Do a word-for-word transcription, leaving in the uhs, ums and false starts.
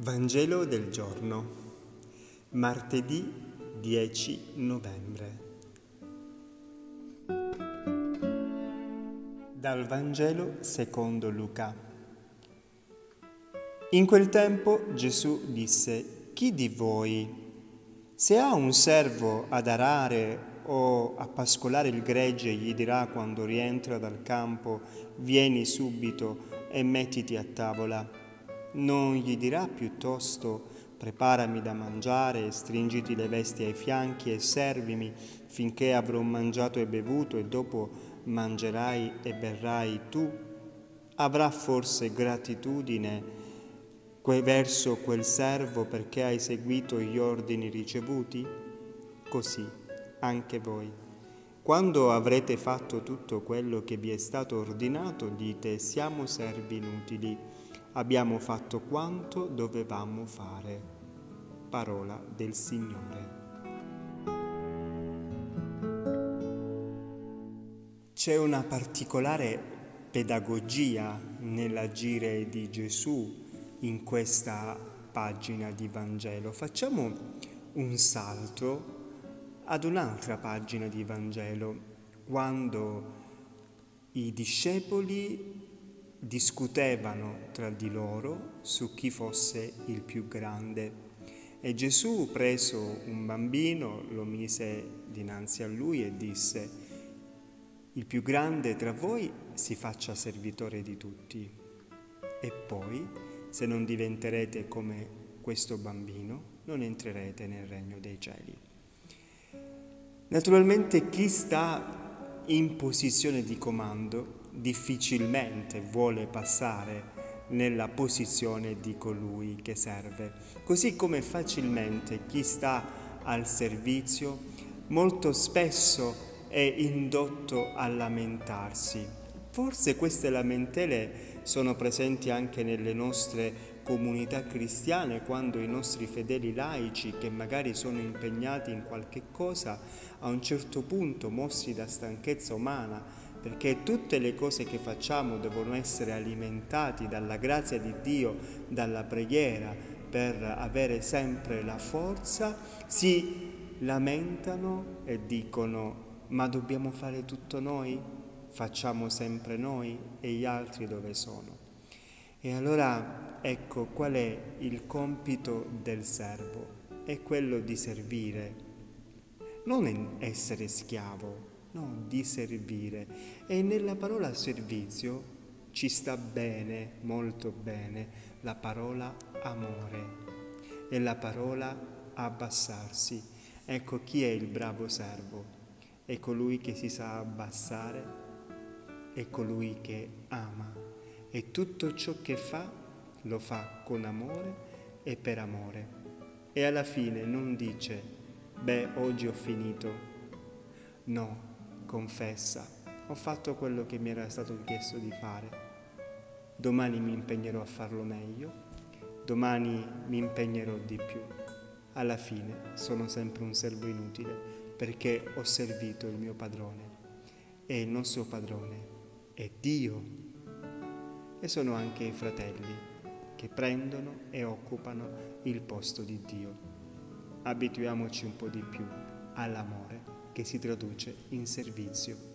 Vangelo del giorno, martedì dieci novembre. Dal Vangelo secondo Luca. In quel tempo Gesù disse: chi di voi, se ha un servo ad arare o a pascolare il gregge, gli dirà quando rientra dal campo: vieni subito e mettiti a tavola? Non gli dirà piuttosto: preparami da mangiare, stringiti le vesti ai fianchi e servimi finché avrò mangiato e bevuto, e dopo mangerai e berrai tu? Avrà forse gratitudine verso quel servo perché hai seguito gli ordini ricevuti? Così anche voi, quando avrete fatto tutto quello che vi è stato ordinato, dite: siamo servi inutili, abbiamo fatto quanto dovevamo fare. Parola del Signore. C'è una particolare pedagogia nell'agire di Gesù in questa pagina di Vangelo. Facciamo un salto ad un'altra pagina di Vangelo, quando i discepoli discutevano tra di loro su chi fosse il più grande. E Gesù, preso un bambino, lo mise dinanzi a lui e disse: il più grande tra voi si faccia servitore di tutti. E poi, se non diventerete come questo bambino, non entrerete nel regno dei cieli. Naturalmente chi sta in posizione di comando difficilmente vuole passare nella posizione di colui che serve, così come facilmente chi sta al servizio molto spesso è indotto a lamentarsi. Forse queste lamentele sono presenti anche nelle nostre comunità cristiane, quando i nostri fedeli laici, che magari sono impegnati in qualche cosa, a un certo punto, mossi da stanchezza umana, perché tutte le cose che facciamo devono essere alimentati dalla grazia di Dio, dalla preghiera, per avere sempre la forza, si lamentano e dicono: ma dobbiamo fare tutto noi? Facciamo sempre noi? E gli altri dove sono? E allora ecco qual è il compito del servo: è quello di servire, non essere schiavo, no, di servire. E nella parola servizio ci sta bene, molto bene, la parola amore e la parola abbassarsi. Ecco chi è il bravo servo: è colui che si sa abbassare, è colui che ama, e tutto ciò che fa lo fa con amore e per amore. E alla fine non dice: beh, oggi ho finito. No, confessa: ho fatto quello che mi era stato chiesto di fare, domani mi impegnerò a farlo meglio, domani mi impegnerò di più. Alla fine sono sempre un servo inutile, perché ho servito il mio padrone, e il nostro padrone è Dio. E sono anche i fratelli che prendono e occupano il posto di Dio. Abituiamoci un po' di più all'amore, che si traduce in servizio.